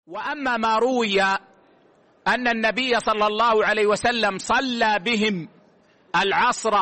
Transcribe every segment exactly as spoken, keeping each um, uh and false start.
وأما ما روي أن النبي صلى الله عليه وسلم صلى بهم العصر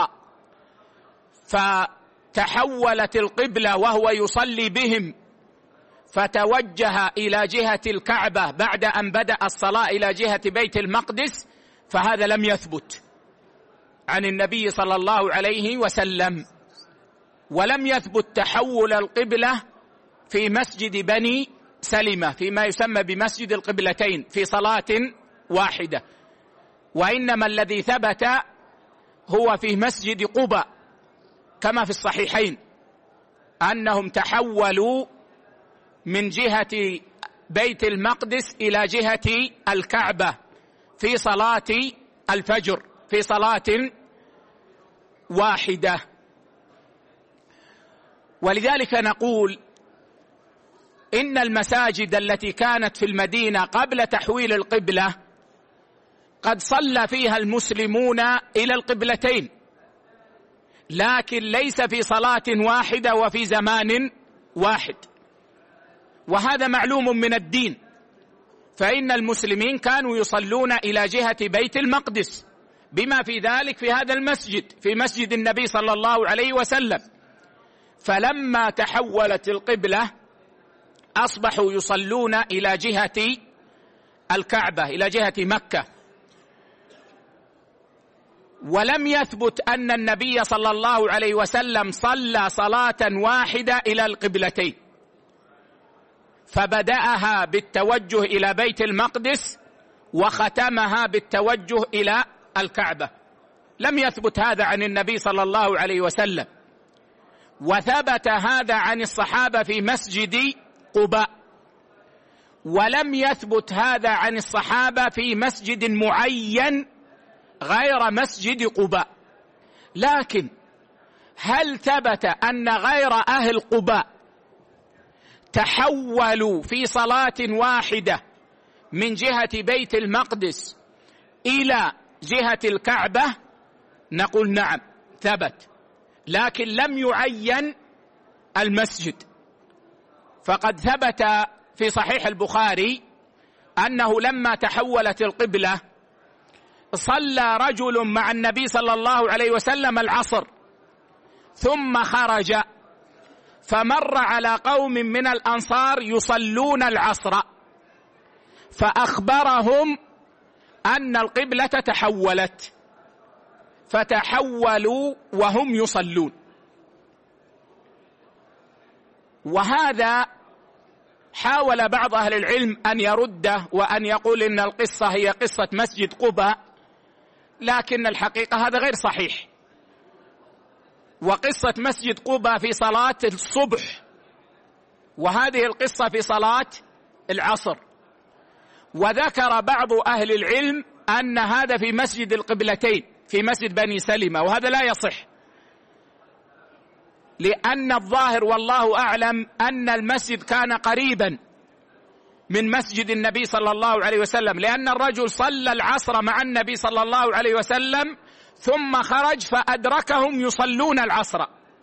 فتحولت القبلة وهو يصلي بهم فتوجه إلى جهة الكعبة بعد أن بدأ الصلاة إلى جهة بيت المقدس، فهذا لم يثبت عن النبي صلى الله عليه وسلم. ولم يثبت تحول القبلة في مسجد بني سلمة فيما يسمى بمسجد القبلتين في صلاة واحدة، وإنما الذي ثبت هو في مسجد قباء كما في الصحيحين أنهم تحولوا من جهة بيت المقدس إلى جهة الكعبة في صلاة الفجر في صلاة واحدة. ولذلك نقول إن المساجد التي كانت في المدينة قبل تحويل القبلة قد صلى فيها المسلمون إلى القبلتين، لكن ليس في صلاة واحدة وفي زمان واحد، وهذا معلوم من الدين، فإن المسلمين كانوا يصلون إلى جهة بيت المقدس بما في ذلك في هذا المسجد في مسجد النبي صلى الله عليه وسلم. فلما تحولت القبلة أصبحوا يصلون إلى جهة الكعبة إلى جهة مكة. ولم يثبت أن النبي صلى الله عليه وسلم صلى صلاة واحدة إلى القبلتين، فبدأها بالتوجه إلى بيت المقدس وختمها بالتوجه إلى الكعبة. لم يثبت هذا عن النبي صلى الله عليه وسلم، وثبت هذا عن الصحابة في مسجد قباء، ولم يثبت هذا عن الصحابة في مسجد معين غير مسجد قباء. لكن هل ثبت أن غير أهل قباء تحولوا في صلاة واحدة من جهة بيت المقدس إلى جهة الكعبة؟ نقول نعم ثبت، لكن لم يعين المسجد. فقد ثبت في صحيح البخاري أنه لما تحولت القبلة صلى رجل مع النبي صلى الله عليه وسلم العصر ثم خرج فمر على قوم من الأنصار يصلون العصر فأخبرهم أن القبلة تحولت فتحولوا وهم يصلون. وهذا حاول بعض أهل العلم أن يرده وأن يقول إن القصة هي قصة مسجد قباء، لكن الحقيقة هذا غير صحيح. وقصة مسجد قباء في صلاة الصبح، وهذه القصة في صلاة العصر. وذكر بعض أهل العلم أن هذا في مسجد القبلتين في مسجد بني سلمة، وهذا لا يصح، لأن الظاهر والله أعلم أن المسجد كان قريبا من مسجد النبي صلى الله عليه وسلم، لأن الرجل صلى العصر مع النبي صلى الله عليه وسلم ثم خرج فأدركهم يصلون العصر،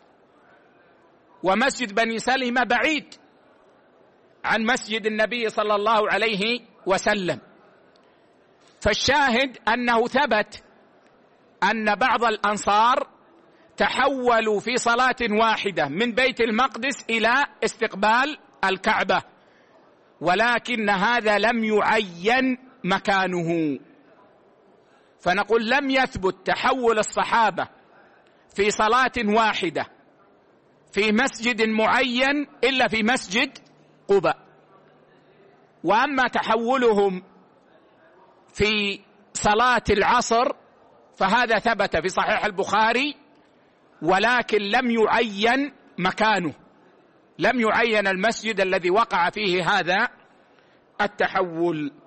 ومسجد بني سلمة بعيد عن مسجد النبي صلى الله عليه وسلم. فالشاهد أنه ثبت أن بعض الأنصار تحولوا في صلاة واحدة من بيت المقدس إلى استقبال الكعبة، ولكن هذا لم يعين مكانه. فنقول لم يثبت تحول الصحابة في صلاة واحدة في مسجد معين إلا في مسجد قباء. وأما تحولهم في صلاة العصر فهذا ثبت في صحيح البخاري، ولكن لم يعين مكانه، لم يعين المسجد الذي وقع فيه هذا التحول.